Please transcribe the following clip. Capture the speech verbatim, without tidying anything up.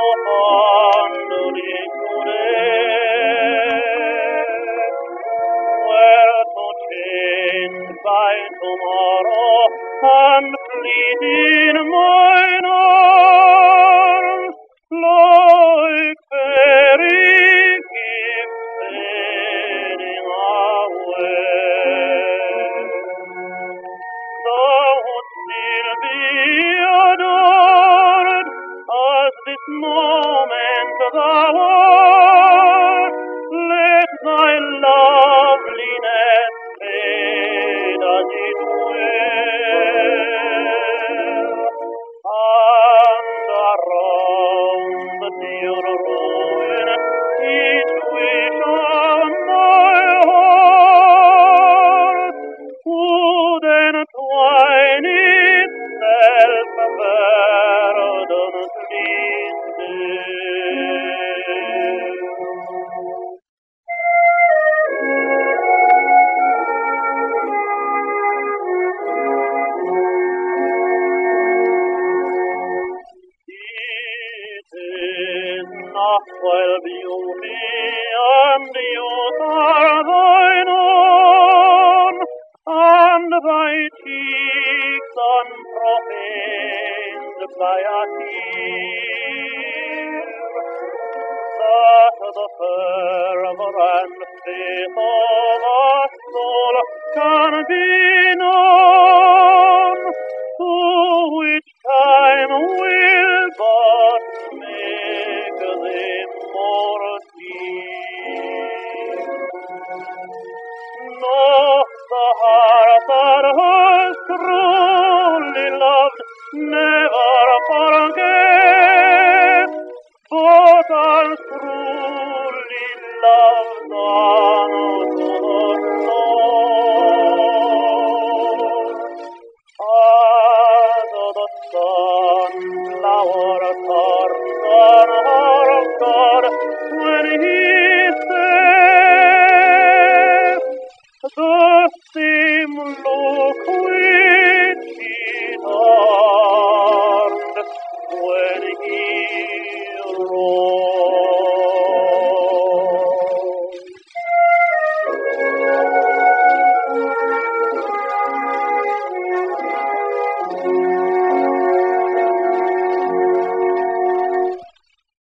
fondly today, were so changed by tomorrow and fleet in mine arms, like fairy gifts fading away. Thou wouldst still be adored as this moment thou art. Let thy loveliness fade as it will, and around the dear ruin each wish of my heart would entwine itself verdantly still. It is not while beauty and youth are thine own, and thy cheeks unprofaned by a tear, that the fervor and faith of a soul can be known, to which time will but make thee more dear. No, the heart that has truly loved never forgets, but as truly loves on to the Lord. As the sunflower turns on